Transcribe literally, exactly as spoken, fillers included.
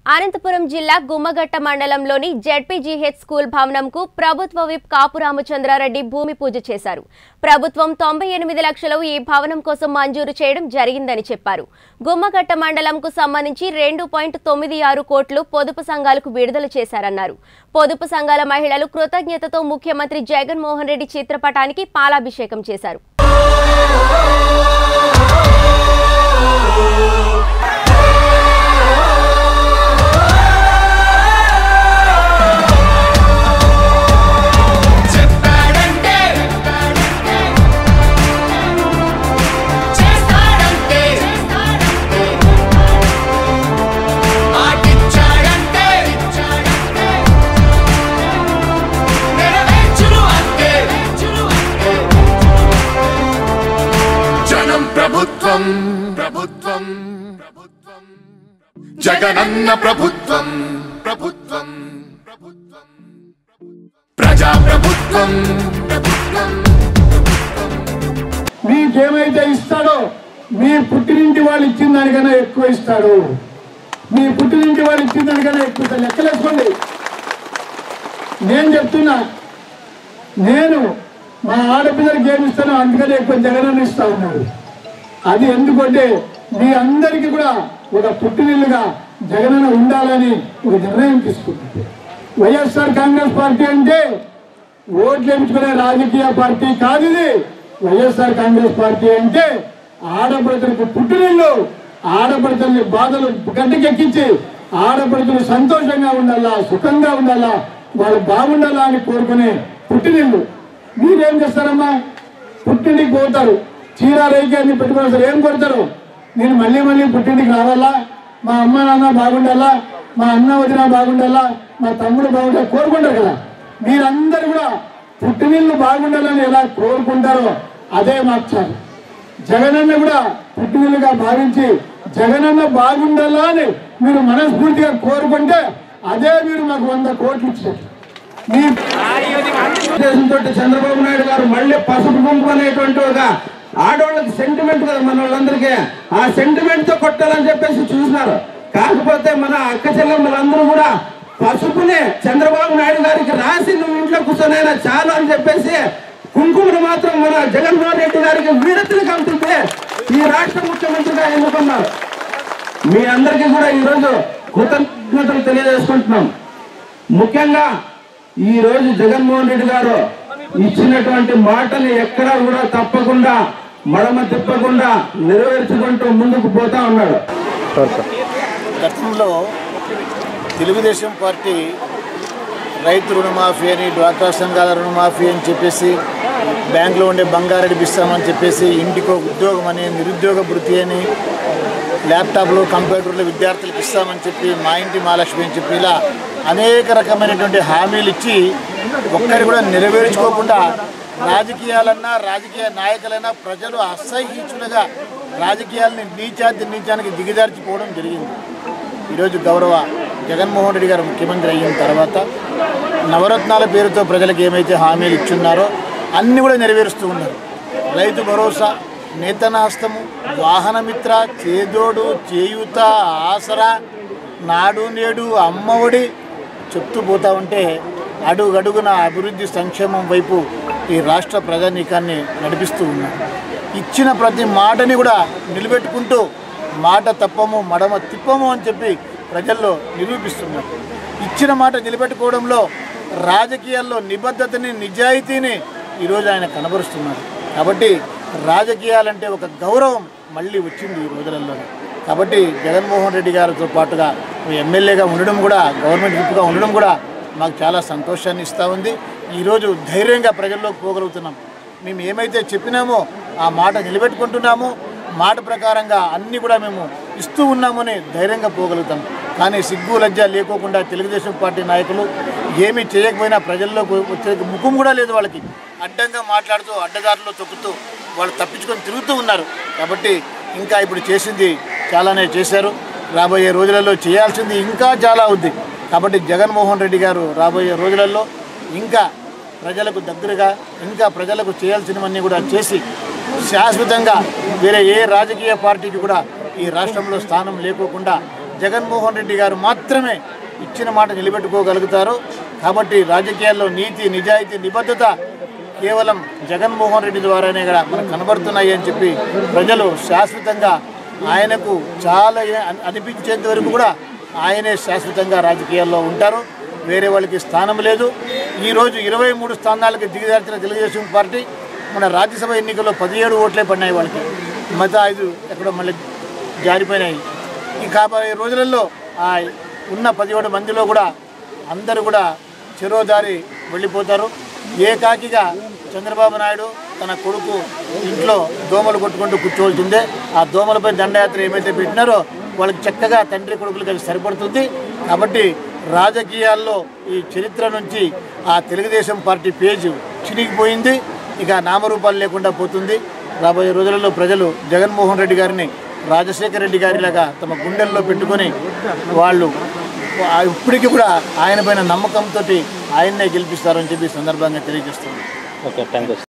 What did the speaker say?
అనంతపురం జిల్లా గుమ్మగట్ట మండలంలోని జెడ్పీజీహెచ్ స్కూల్ భవనంకు ప్రభుత్వ విప్ కాపు రామచంద్రారెడ్డి భూమి పూజ చేశారు. ప్రభుత్వం తొంభై ఎనిమిది లక్షలు ఈ భవనం కోసం మంజూరు చేయడం జరిగిందని చెప్పారు. గుమ్మగట్ట మండలంకు సంబంధించి రెండు పాయింట్ తొమ్మిది ఆరు కోట్లు పొదుపు సంఘాలకు విడుదల చేశారన్నారు. పొదుపు సంఘాల మహిళలు కృతజ్ఞతతో ముఖ్యమంత్రి జగన్మోహన్ రెడ్డి చిత్రపటానికి పాలాభిషేకం చేశారు. ప్రభుత్వం ప్రభుత్వం ప్రభుత్వం జగనన్న ప్రభుత్వం ప్రభుత్వం ప్రభుత్వం ప్రజా ప్రభుత్వం ప్రభుత్వం మీకేమైతే ఇస్తాడో మీ పుట్టినింటి వాళ్ళు ఇచ్చిన దానికన్నా ఎక్కువ ఇస్తాడు. మీ పుట్టినింటి వాళ్ళు ఇచ్చిన దానికన్నా ఎక్కువ లెక్కలేసుకోండి. నేను చెప్తున్నా, నేను మా ఆడపిల్లలకి ఏమి ఇస్తానో అందుకని ఎక్కువ జగనన్న ఇస్తా ఉన్నాడు. అది ఎందుకంటే మీ అందరికీ కూడా ఒక పుట్టినిల్లుగా జగనన్న ఉండాలని ఒక నిర్ణయం తీసుకుంటుంది. వైఎస్ఆర్ కాంగ్రెస్ పార్టీ అంటే ఓట్లు ఎంచుకునే రాజకీయ పార్టీ కాదు. ఇది వైఎస్ఆర్ కాంగ్రెస్ పార్టీ అంటే ఆడపడుతులకు పుట్టినిల్లు, ఆడపడుతుల్ని బాధలు గడ్డకెక్కించి ఆడపడుతులు సంతోషంగా ఉండాలా, సుఖంగా ఉండాలా, వాళ్ళు బాగుండాలా అని కోరుకునే పుట్టినిల్లు. మీరేం చేస్తారమ్మా? పుట్టింటికి పోతారు, చీర రైక్యాన్ని పెట్టుకుని అసలు ఏం కొడతారు? నేను మళ్ళీ మళ్ళీ పుట్టింటికి రావాలా, మా అమ్మ నాన్న బాగుండాలా, మా అన్న వదిన బాగుండాలా, మా తమ్ముడు బాగుండాలి కోరుకుంటారు కదా. మీరందరూ కూడా పుట్టినిల్లు బాగుండాలని ఎలా కోరుకుంటారో అదే మార్చాలి. జగనన్న కూడా పుట్టినిల్లుగా భావించి జగనన్న బాగుండాలా అని మీరు మనస్ఫూర్తిగా కోరుకుంటే అదే మీరు మాకు వంద కోట్లు ఇచ్చారు. మీ ఉద్దేశంతో చంద్రబాబు నాయుడు గారు మళ్ళీ పసుపు గుంపు అనేటువంటి ఒక ఆడవాళ్ళకి సెంటిమెంట్ కదా మన వాళ్ళందరికీ, ఆ సెంటిమెంట్ తో కొట్టాలని చెప్పేసి చూసినారు. కాకపోతే మన అక్క చెల్లెమ్మలందరూ కూడా పసుపుని చంద్రబాబు నాయుడు గారికి రాసి నువ్వు ఇంట్లో కూర్చొనైనా చాలు అని చెప్పేసి కుంకుమను మాత్రం మన జగన్మోహన్ రెడ్డి గారికి వీరతలు కలుపుతుంటే ఈ రాష్ట్ర ముఖ్యమంత్రిగా ఎన్నుకున్నారు. మీ అందరికీ కూడా ఈరోజు కృతజ్ఞతలు తెలియజేసుకుంటున్నాం. ముఖ్యంగా ఈ రోజు జగన్మోహన్ రెడ్డి గారు ఇచ్చినటువంటి మాటలు ఎక్కడా కూడా తప్పకుండా మడమ తిప్పకుండా నెరవేర్చుకుంటూ ముందుకు పోతా ఉన్నాడు. గతంలో తెలుగుదేశం పార్టీ రైతు రుణమాఫీ అని, డ్వాక్రా సంఘాల రుణమాఫీ అని చెప్పేసి, బ్యాంకులో ఉండే బంగారు ఇస్తామని చెప్పేసి, ఇంటికో ఉద్యోగం అని, నిరుద్యోగ భృతి అని, ల్యాప్టాప్లు కంప్యూటర్లు విద్యార్థులకు ఇస్తామని చెప్పి, మా ఇంటి మహాలక్ష్మి అని చెప్పి ఇలా అనేక రకమైనటువంటి హామీలు ఇచ్చి ఒక్కరి కూడా నెరవేర్చుకోకుండా రాజకీయాలన్నా రాజకీయ నాయకులైనా ప్రజలు అసహ్యించులుగా రాజకీయాలని నీచాతి నీచానికి దిగజార్చిపోవడం జరిగింది. ఈరోజు గౌరవ జగన్మోహన్ రెడ్డి గారు ముఖ్యమంత్రి అయిన తర్వాత నవరత్నాల పేరుతో ప్రజలకు ఏమైతే హామీలు ఇచ్చున్నారో అన్నీ కూడా నెరవేరుస్తూ ఉన్నారు. రైతు భరోసా, నేతనాస్తము, వాహనమిత్ర, చేదోడు, చేయూత, ఆసరా, నాడు నేడు, అమ్మఒడి చెప్తూ పోతా ఉంటే అడుగడుగున అభివృద్ధి సంక్షేమం వైపు ఈ రాష్ట్ర ప్రజానీకాన్ని నడిపిస్తూ ఉన్నారు. ఇచ్చిన ప్రతి మాటని కూడా నిలబెట్టుకుంటూ మాట తప్పము మడమ తిప్పము అని చెప్పి ప్రజల్లో నిరూపిస్తున్నారు. ఇచ్చిన మాట నిలబెట్టుకోవడంలో రాజకీయాల్లో నిబద్ధతని, నిజాయితీని ఈరోజు ఆయన కనబరుస్తున్నారు. కాబట్టి రాజకీయాలంటే ఒక గౌరవం మళ్ళీ వచ్చింది ఈ రోజులలో. కాబట్టి జగన్మోహన్ రెడ్డి గారితో పాటుగా ఎమ్మెల్యేగా ఉండడం కూడా, గవర్నమెంట్ విప్గా ఉండడం కూడా మాకు చాలా సంతోషాన్ని ఇస్తూ ఉంది. ఈరోజు ధైర్యంగా ప్రజల్లోకి పోగలుగుతున్నాం. మేము ఏమైతే చెప్పినామో ఆ మాట నిలబెట్టుకుంటున్నామో, మాట ప్రకారంగా అన్నీ కూడా మేము ఇస్తూ ఉన్నామని ధైర్యంగా పోగలుగుతాం. కానీ సిగ్గు లజ్జ లేకోకుండా తెలుగుదేశం పార్టీ నాయకులు ఏమీ చేయకపోయినా ప్రజల్లోకి వచ్చే ముఖం కూడా లేదు వాళ్ళకి. అడ్డంగా మాట్లాడుతూ అడ్డదారుల్లో తొక్కుతూ వాళ్ళు తప్పించుకొని తిరుగుతూ ఉన్నారు. కాబట్టి ఇంకా ఇప్పుడు చేసింది చాలానే చేశారు. రాబోయే రోజులలో చేయాల్సింది ఇంకా చాలా ఉంది. కాబట్టి జగన్మోహన్ రెడ్డి గారు రాబోయే రోజులలో ఇంకా ప్రజలకు దగ్గరగా, ఇంకా ప్రజలకు చేయాల్సినవన్నీ కూడా చేసి శాశ్వతంగా వేరే ఏ రాజకీయ పార్టీకి కూడా ఈ రాష్ట్రంలో స్థానం లేకోకుండా జగన్మోహన్ రెడ్డి గారు మాత్రమే ఇచ్చిన మాట నిలబెట్టుకోగలుగుతారు. కాబట్టి రాజకీయాల్లో నీతి, నిజాయితీ, నిబద్ధత కేవలం జగన్మోహన్ రెడ్డి ద్వారానే కూడా మనకు కనబడుతున్నాయి అని చెప్పి ప్రజలు శాశ్వతంగా ఆయనకు చాలా అనిపించేంత వరకు కూడా ఆయనే శాశ్వతంగా రాజకీయాల్లో ఉంటారు. వేరే వాళ్ళకి స్థానం లేదు. ఈరోజు ఇరవై మూడు స్థానాలకు దిగజార్చిన తెలుగుదేశం పార్టీ మన రాజ్యసభ ఎన్నికల్లో పదిహేడు ఓట్లే పడినాయి వాళ్ళకి, మత ఐదు ఎక్కడో మళ్ళీ జారిపోయినాయి. ఈ కాబోయే రోజులలో ఆ ఉన్న పదిహేడు మందిలో కూడా అందరూ కూడా చెరోదారి వెళ్ళిపోతారు. ఏకాకిగా చంద్రబాబు నాయుడు తన కొడుకు ఇంట్లో దోమలు కొట్టుకుంటూ కూర్చోవలసిందే. ఆ దోమలపై దండయాత్ర ఏమైతే పెట్టినారో వాళ్ళకి చక్కగా తండ్రి కొడుకులకి అది సరిపడుతుంది. కాబట్టి రాజకీయాల్లో ఈ చరిత్ర నుంచి ఆ తెలుగుదేశం పార్టీ పేజ్ చినిగిపోయింది. ఇక నామరూపాలు లేకుండా పోతుంది. రాబోయే రోజులలో ప్రజలు జగన్మోహన్ రెడ్డి గారిని రాజశేఖర రెడ్డి గారిలాగా తమ గుండెల్లో పెట్టుకొని వాళ్ళు ఇప్పటికీ కూడా ఆయన పైన నమ్మకంతో ఆయన్నే గెలిపిస్తారని చెప్పి సందర్భంగా తెలియజేస్తున్నారు. Okay, thank you.